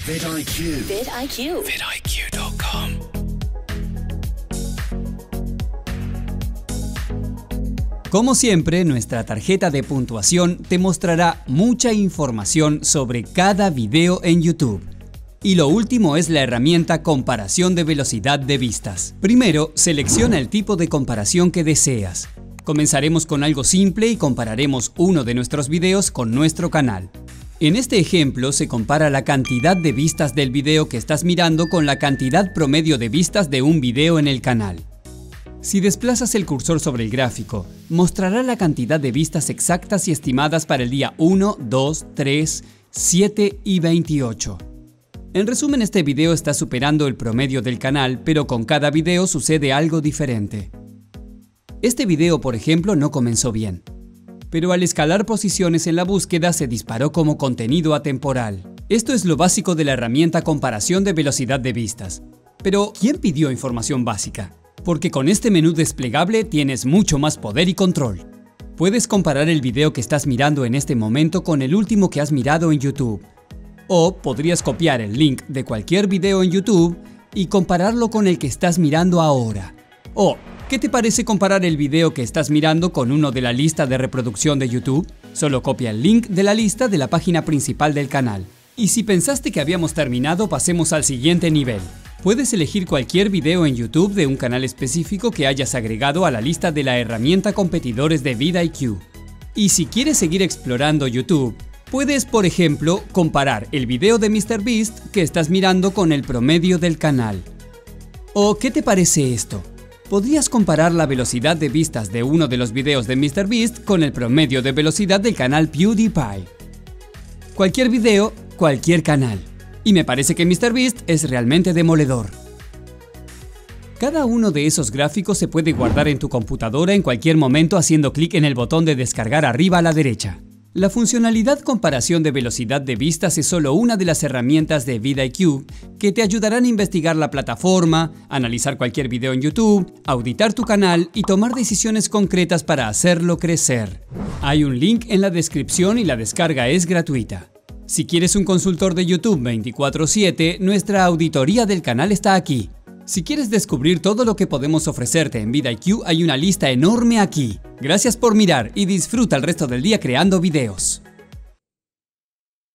vidIQ. vidIQ. vidIQ.com. Como siempre, nuestra tarjeta de puntuación te mostrará mucha información sobre cada video en YouTube. Y lo último es la herramienta comparación de velocidad de vistas. Primero, selecciona el tipo de comparación que deseas. Comenzaremos con algo simple y compararemos uno de nuestros videos con nuestro canal. En este ejemplo se compara la cantidad de vistas del video que estás mirando con la cantidad promedio de vistas de un video en el canal. Si desplazas el cursor sobre el gráfico, mostrará la cantidad de vistas exactas y estimadas para el día 1, 2, 3, 7 y 28. En resumen, este video está superando el promedio del canal, pero con cada video sucede algo diferente. Este video, por ejemplo, no comenzó bien, pero al escalar posiciones en la búsqueda se disparó como contenido atemporal. Esto es lo básico de la herramienta comparación de velocidad de vistas. Pero, ¿quién pidió información básica? Porque con este menú desplegable tienes mucho más poder y control. Puedes comparar el video que estás mirando en este momento con el último que has mirado en YouTube. O podrías copiar el link de cualquier video en YouTube y compararlo con el que estás mirando ahora. O, ¿qué te parece comparar el video que estás mirando con uno de la lista de reproducción de YouTube? Solo copia el link de la lista de la página principal del canal. Y si pensaste que habíamos terminado, pasemos al siguiente nivel. Puedes elegir cualquier video en YouTube de un canal específico que hayas agregado a la lista de la herramienta competidores de vidIQ. Y si quieres seguir explorando YouTube, puedes, por ejemplo, comparar el video de MrBeast que estás mirando con el promedio del canal. ¿O qué te parece esto? Podrías comparar la velocidad de vistas de uno de los videos de MrBeast con el promedio de velocidad del canal PewDiePie. Cualquier video, cualquier canal. Y me parece que MrBeast es realmente demoledor. Cada uno de esos gráficos se puede guardar en tu computadora en cualquier momento haciendo clic en el botón de descargar arriba a la derecha. La funcionalidad comparación de velocidad de vistas es solo una de las herramientas de vidIQ que te ayudarán a investigar la plataforma, analizar cualquier video en YouTube, auditar tu canal y tomar decisiones concretas para hacerlo crecer. Hay un link en la descripción y la descarga es gratuita. Si quieres un consultor de YouTube 24/7, nuestra auditoría del canal está aquí. Si quieres descubrir todo lo que podemos ofrecerte en vidIQ, hay una lista enorme aquí. Gracias por mirar y disfruta el resto del día creando videos.